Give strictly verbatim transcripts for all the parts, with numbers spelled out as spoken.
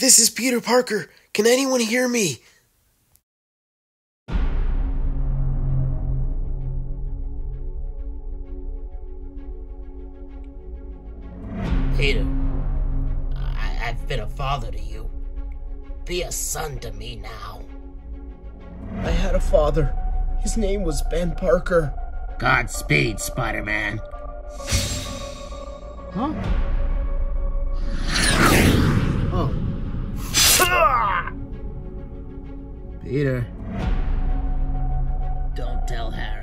This is Peter Parker. Can anyone hear me? Peter, I I've been a father to you. Be a son to me now. I had a father. His name was Ben Parker. Godspeed, Spider-Man. Huh? Oh. Peter. Don't tell Harry.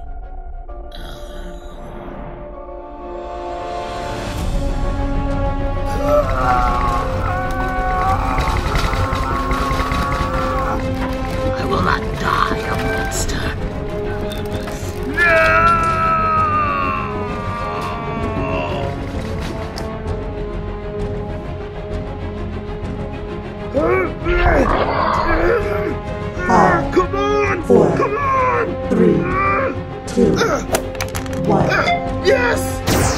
I will not die a monster. No! Five, Come on! four, Come on! three, two, one. Yes!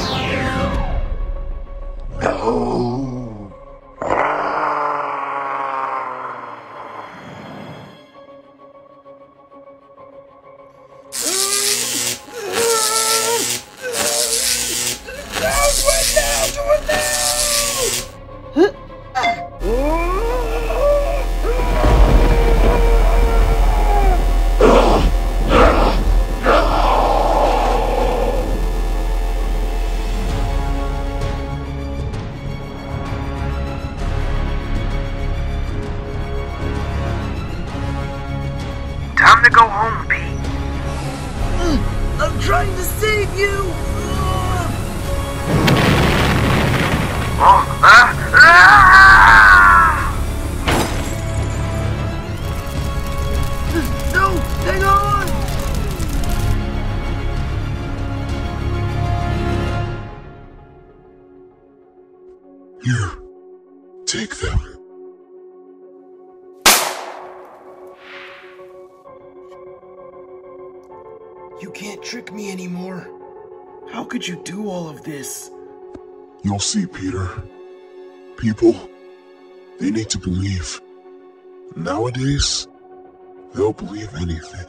Time to go home, Pete. I'm trying to save you! Oh, ah, ah! No! Hang on! Here, take them. You can't trick me anymore. How could you do all of this? You'll see, Peter. People, they need to believe. Nowadays, they'll believe anything.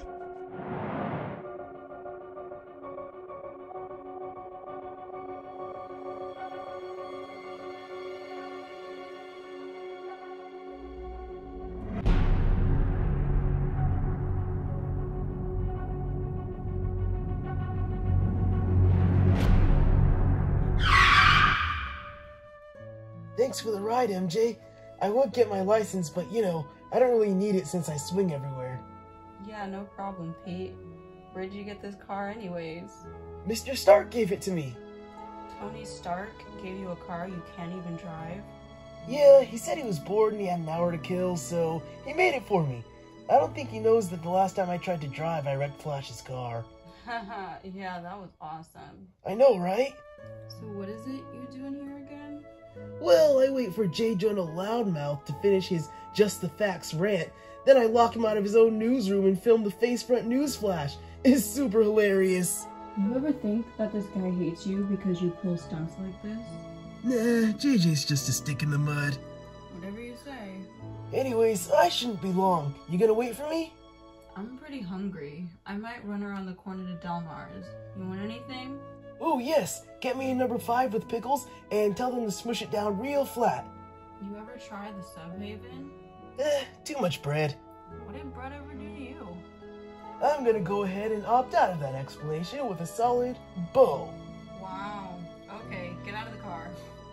Thanks for the ride, M J. I won't get my license, but you know, I don't really need it since I swing everywhere. Yeah, no problem, Pete. Where'd you get this car anyways? Mister Stark gave it to me. Tony Stark gave you a car you can't even drive? Yeah, he said he was bored and he had an hour to kill, so he made it for me. I don't think he knows that the last time I tried to drive, I wrecked Flash's car. Haha, yeah, that was awesome. I know, right? So what is it you're doing here again? Well, I wait for J. Jonah Loudmouth to finish his Just the Facts rant, then I lock him out of his own newsroom and film the Facefront News Flash. It's super hilarious. You ever think that this guy hates you because you pull stunts like this? Nah, J J's just a stick in the mud. Whatever you say. Anyways, I shouldn't be long. You gonna wait for me? I'm pretty hungry. I might run around the corner to Del Mar's. You want anything? Oh yes, get me a number five with pickles and tell them to smush it down real flat. You ever try the Subhaven? Eh, too much bread. What did bread ever do to you? I'm gonna go ahead and opt out of that explanation with a solid bow. Wow. Okay, get out of the car.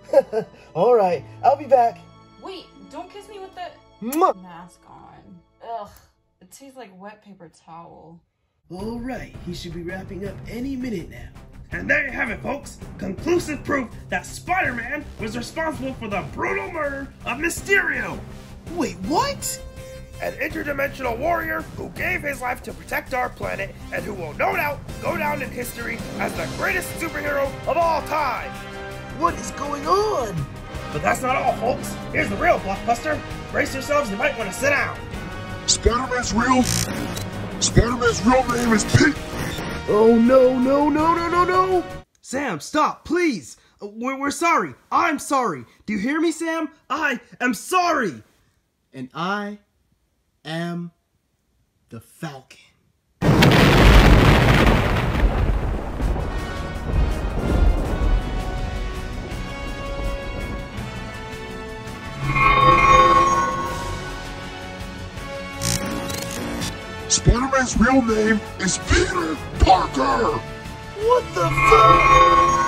Alright, I'll be back. Wait, don't kiss me with the Mwah. mask on. Ugh, it tastes like wet paper towel. Alright, he should be wrapping up any minute now. And there you have it, folks. Conclusive proof that Spider-Man was responsible for the brutal murder of Mysterio. Wait, what? An interdimensional warrior who gave his life to protect our planet and who will no doubt go down in history as the greatest superhero of all time. What is going on? But that's not all, folks. Here's the real blockbuster. Brace yourselves, you might want to sit down. Spider-Man's real... Spider-Man's real name is Pete. Oh no, no, no, no, no, no! Sam, stop, please! We're, we're sorry. I'm sorry. Do you hear me, Sam? I am sorry. And I am the Falcon. Spider-Man's real name is Peter Parker! What the fuck?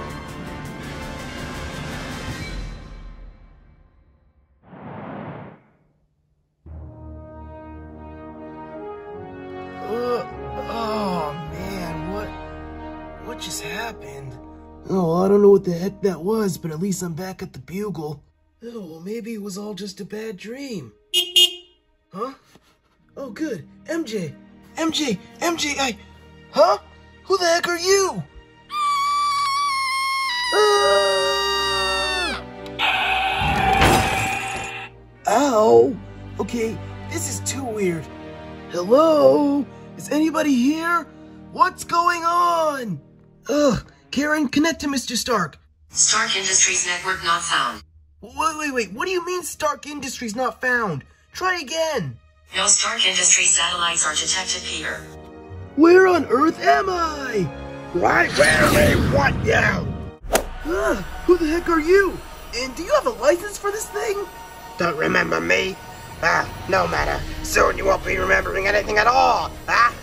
Uh, oh man, what what just happened? Oh, I don't know what the heck that was, but at least I'm back at the Bugle. Oh, well, maybe it was all just a bad dream. Huh? Oh, good. M J! M J! M J, I... Huh? Who the heck are you? Ah! Ow! Okay, this is too weird. Hello? Is anybody here? What's going on? Ugh, Karen, connect to Mister Stark. Stark Industries network not found. Wait, wait, wait, what do you mean Stark Industries not found? Try again. No Stark Industries satellites are detected, Peter. Where on earth am I? Right where we want you! Ugh, who the heck are you? And do you have a license for this thing? Don't remember me? Ah, no matter. Soon you won't be remembering anything at all! Ah!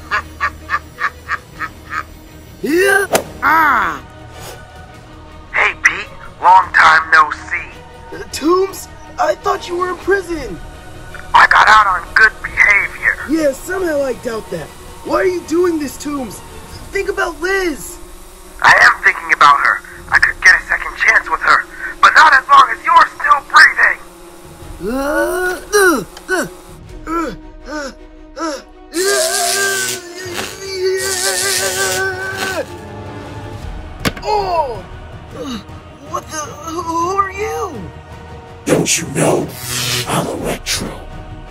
Yeah? Ah! Hey, Pete. Long time no see. Uh, Toombs? I thought you were in prison. I got out on good behavior. Yeah, somehow I doubt that. Why are you doing this, Toombs? Think about Liz. I am thinking about her. I could get a second chance with her, but not as long as you're still breathing. Uh, uh, uh, uh, uh, uh, uh, oh! Uh, what the? Who, who are you? Don't you know? I'm Electro.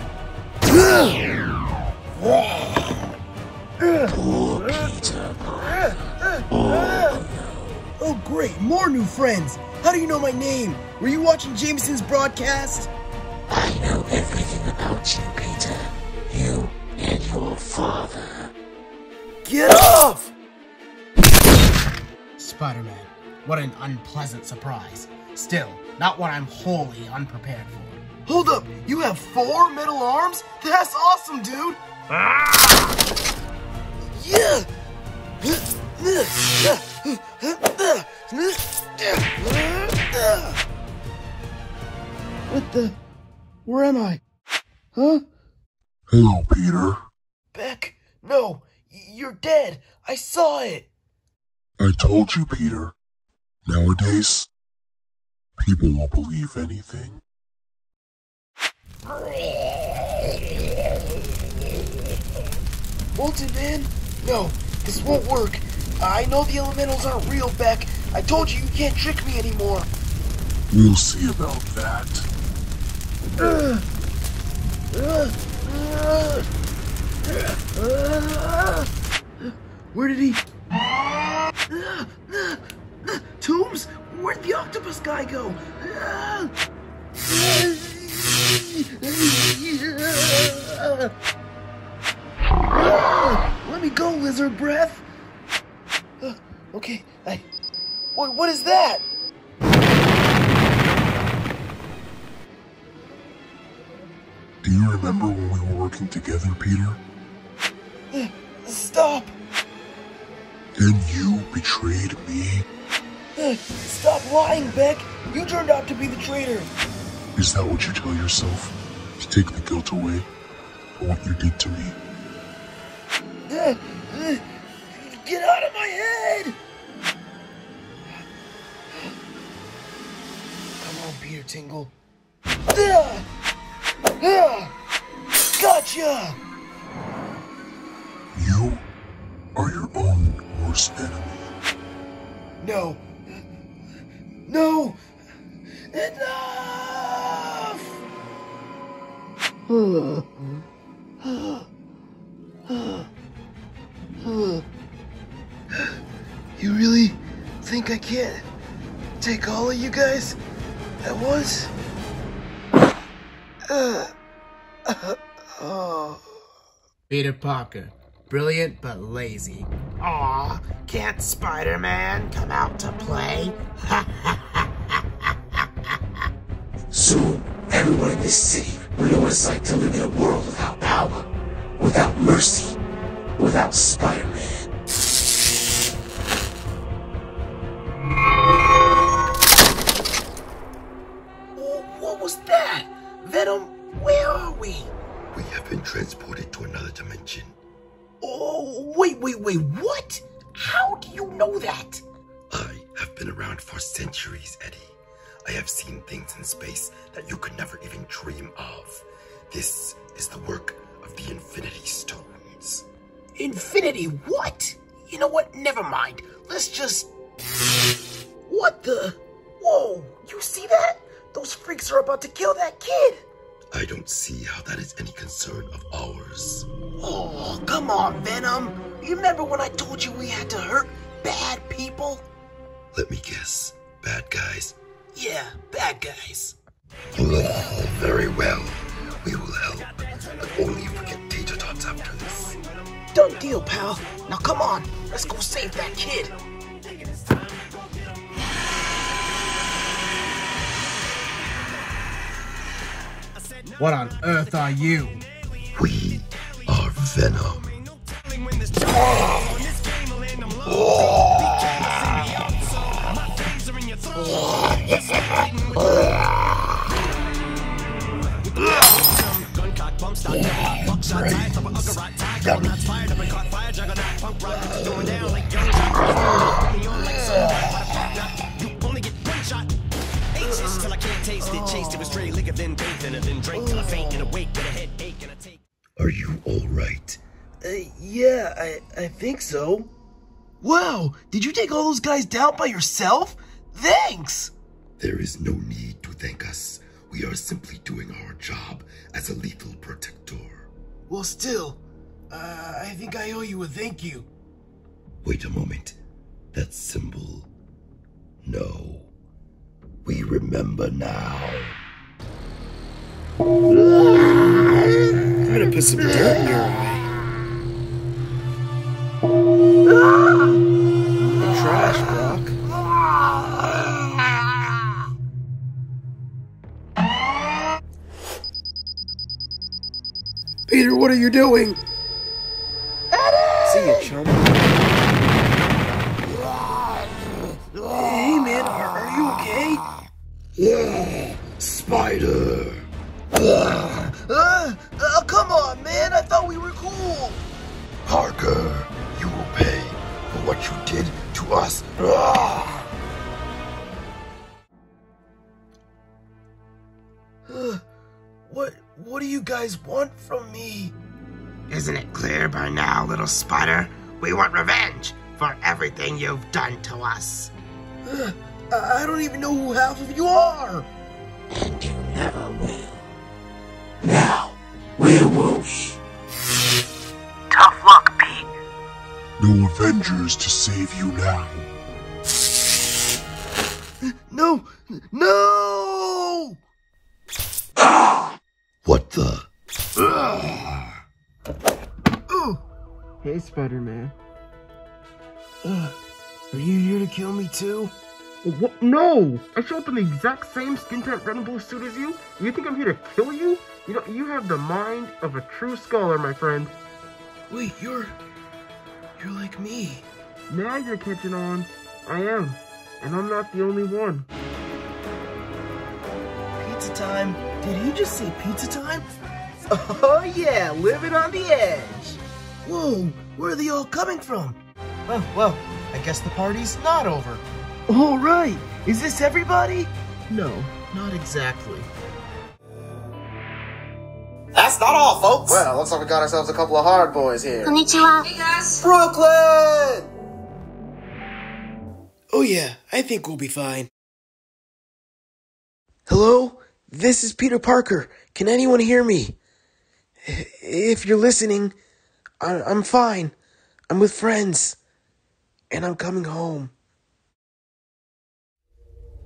Poor Peter Parker. Oh great, more new friends! How do you know my name? Were you watching Jameson's broadcast? I know everything about you, Peter. You and your father. Get off! Spider-Man, what an unpleasant surprise. Still, not one I'm wholly unprepared for. Hold up, you have four metal arms? That's awesome, dude! Yeah! What the? Where am I? Huh? Hello, Peter. Beck? No, you're dead. I saw it. I told you, Peter. Nowadays, people won't believe anything. Molten Man? No, this won't work. I know the elementals aren't real, Beck. I told you you can't trick me anymore. We'll see about that. Uh, uh, uh, uh, where did he... Uh, uh, uh, Toombs? Where'd the octopus guy go? Uh, uh, uh, let me go, lizard breath. Uh, okay, I... What, what is that? Do you remember when we were working together, Peter? Uh, stop! And you betrayed me? Uh, stop lying, Beck! You turned out to be the traitor! Is that what you tell yourself? To take the guilt away for what you did to me? Uh, uh, get out of my head! Come on, Peter Tingle. Uh, uh, gotcha! You are your own worst enemy. No. No! Enough! You really think I can't take all of you guys at once? Uh, uh, oh. Peter Parker, brilliant but lazy. Aw, can't Spider-Man come out to play? Soon, everyone in this city will know what it's like to live in a world without power, without mercy, without Spider-Man. What was that? Venom, where are we? We have been transported to another dimension. Oh, wait, wait, wait, what? How do you know that? I have been around for centuries, Eddie. I have seen things in space that you could never even dream of. This is the work of the Infinity Stones. Infinity what? You know what? Never mind. Let's just... What the? Whoa, you see that? Those freaks are about to kill that kid. I don't see how that is any concern of ours. Oh, come on, Venom. You remember when I told you we had to hurt bad people? Let me guess. Bad guys? Yeah, bad guys. Oh, very well. We will help. But only if we get Tater Tots after this. Done deal, pal. Now come on. Let's go save that kid. What on earth are you? We are Venom. Are you all right? Uh, yeah, I, I think so. Wow, did you take all those guys down by yourself? Thanks! There is no need to thank us. We are simply doing our job as a lethal protector. Well, still, uh, I think I owe you a thank you. Wait a moment. That symbol. No. We remember now. I'm gonna put some dirt in your eye. You're trash, Brock. Peter, what are you doing? See ya, chum. Hey, man, are, are you okay? Yeah, Spider. Uh, uh, uh, come on, man. I thought we were cool. Parker, you will pay for what you did to us. Uh, what, what do you guys want from me? Isn't it clear by now, little spider? We want revenge for everything you've done to us. Uh, I don't even know who half of you are. And you never will. Now, werewolves. Tough luck, Pete. No Avengers to save you now. No, no! What the? Oh. Hey, Spider-Man. Uh, are you here to kill me too? What? No! I show up in the exact same skin-tight red and blue suit as you? You think I'm here to kill you? You know, you have the mind of a true scholar, my friend. Wait, you're... You're like me. Now you're catching on. I am. And I'm not the only one. Pizza time. Did he just say pizza time? Oh yeah, living on the edge. Whoa, where are they all coming from? Oh, well, I guess the party's not over. All right, is this everybody? No, not exactly. That's not all, folks. Well, looks like we got ourselves a couple of hard boys here. Konnichiwa. Hey guys. Brooklyn! Oh yeah, I think we'll be fine. Hello? This is Peter Parker. Can anyone hear me? If you're listening, I- I'm fine. I'm with friends. And I'm coming home.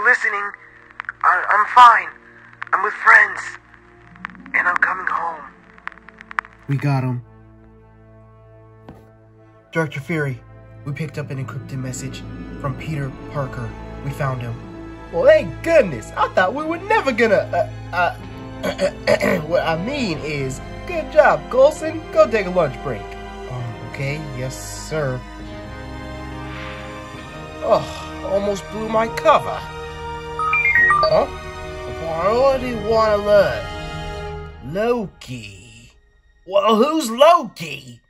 listening, I, I'm fine. I'm with friends. And I'm coming home. We got him. Director Fury, we picked up an encrypted message from Peter Parker. We found him. Well, thank goodness. I thought we were never gonna, uh, uh, what I mean is, good job, Coulson. Go take a lunch break. Um, okay, yes, sir. Oh, almost blew my cover. Huh? What do you want to learn? Loki. Well, who's Loki?